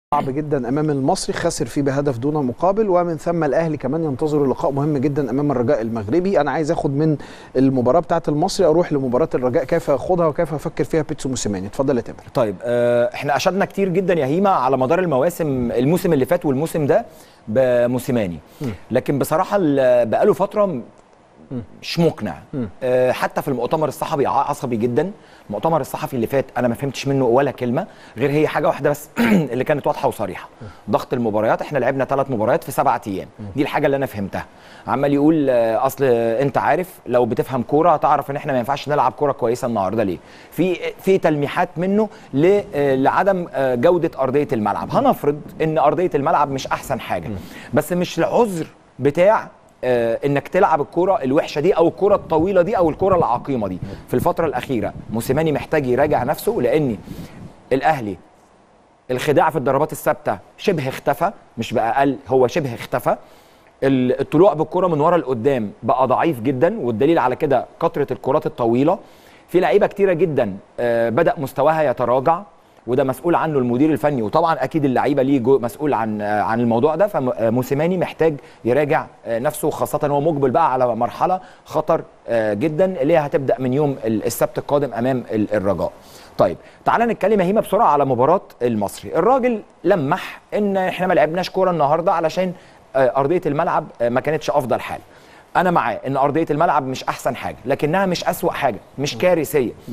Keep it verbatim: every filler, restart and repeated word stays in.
صعب جدا امام المصري، خسر فيه بهدف دون مقابل، ومن ثم الاهلي كمان ينتظر لقاء مهم جدا امام الرجاء المغربي. انا عايز اخد من المباراه بتاعه المصري اروح لمباراه الرجاء، كيف ياخدها وكيف يفكر فيها بيتسو موسيماني. اتفضل يا تامر. طيب آه احنا اشدنا كتير جدا يا هيما على مدار المواسم، الموسم اللي فات والموسم ده بموسيماني، لكن بصراحه بقاله فتره مش مقنع. أه حتى في المؤتمر الصحفي عصبي جدا. المؤتمر الصحفي اللي فات انا ما فهمتش منه ولا كلمه غير هي حاجه واحده بس اللي كانت واضحه وصريحه، ضغط المباريات. احنا لعبنا ثلاث مباريات في سبعة ايام، دي الحاجه اللي انا فهمتها. عمال يقول أه اصل انت عارف لو بتفهم كوره تعرف ان احنا ما ينفعش نلعب كوره كويسه النهارده ليه؟ في في تلميحات منه لعدم جوده ارضيه الملعب. هنفرض ان ارضيه الملعب مش احسن حاجه، بس مش العذر بتاع آه انك تلعب الكرة الوحشه دي او الكرة الطويله دي او الكرة العقيمه دي. في الفتره الاخيره موسيماني محتاج يراجع نفسه، لان الاهلي الخداع في الضربات الثابته شبه اختفى، مش بقى قل، هو شبه اختفى. الطلوع بالكرة من ورا لقدام بقى ضعيف جدا، والدليل على كده كثره الكرات الطويله. في لعيبه كتيره جدا آه بدا مستواها يتراجع، وده مسؤول عنه المدير الفني، وطبعا اكيد اللعيبه ليه مسؤول عن عن الموضوع ده. فموسيماني محتاج يراجع نفسه، خاصه هو مقبل بقى على مرحله خطر جدا اللي هي هتبدا من يوم السبت القادم امام الرجاء. طيب تعالى نتكلم يا هيما بسرعه على مباراه المصري. الراجل لمح ان احنا ما لعبناش كوره النهارده علشان ارضيه الملعب ما كانتش افضل حال. انا معاه ان ارضيه الملعب مش احسن حاجه، لكنها مش اسوأ حاجه، مش كارثيه.